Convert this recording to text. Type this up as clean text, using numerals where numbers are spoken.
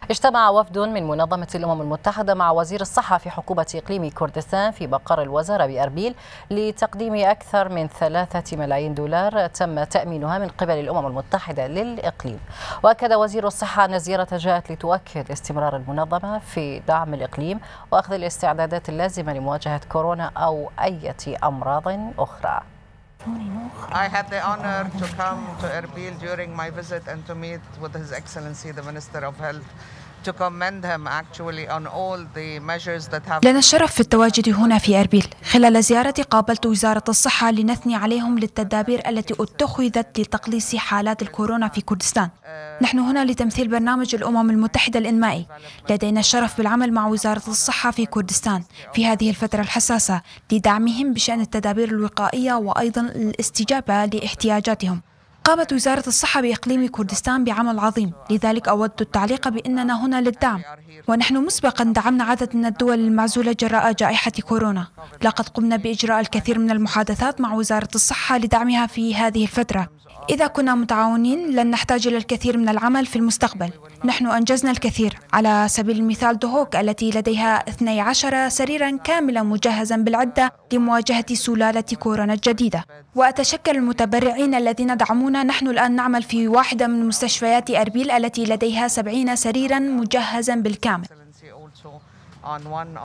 اجتمع وفد من منظمة الأمم المتحدة مع وزير الصحة في حكومة إقليم كردستان في مقر الوزارة بأربيل لتقديم أكثر من 3 ملايين دولار تم تأمينها من قبل الأمم المتحدة للإقليم. وأكد وزير الصحة أن الزيارة جاءت لتؤكد استمرار المنظمة في دعم الإقليم وأخذ الاستعدادات اللازمة لمواجهة كورونا أو أي أمراض أخرى. I had the honor to come to Erbil during my visit and to meet with His Excellency the Minister of Health to commend him actually on all the measures that have. لنا الشرف في التواجد هنا في أربيل. خلال زيارتي قابلت وزارة الصحة لنثني عليهم للتدابير التي اتخذت لتقليص حالات الكورونا في كردستان. نحن هنا لتمثيل برنامج الأمم المتحدة الإنمائي. لدينا الشرف بالعمل مع وزارة الصحة في كردستان في هذه الفترة الحساسة لدعمهم بشأن التدابير الوقائية وأيضا الاستجابة لاحتياجاتهم. قامت وزارة الصحة بإقليم كردستان بعمل عظيم، لذلك أود التعليق بأننا هنا للدعم، ونحن مسبقا دعمنا عدد من الدول المعزولة جراء جائحة كورونا. لقد قمنا بإجراء الكثير من المحادثات مع وزارة الصحة لدعمها في هذه الفترة. إذا كنا متعاونين لن نحتاج إلى الكثير من العمل في المستقبل. نحن أنجزنا الكثير، على سبيل المثال دهوك التي لديها 12 سريرا كاملا مجهزا بالعدة لمواجهة سلالة كورونا الجديدة. وأتشكر المتبرعين الذين دعمونا. نحن الآن نعمل في واحدة من مستشفيات أربيل التي لديها 70 سريرا مجهزا بالكامل.